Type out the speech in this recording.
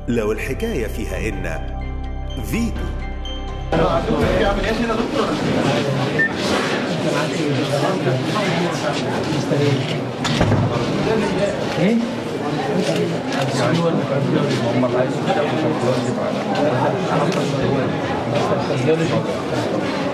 لو الحكاية فيها إن فيتو. هم اللي عايزين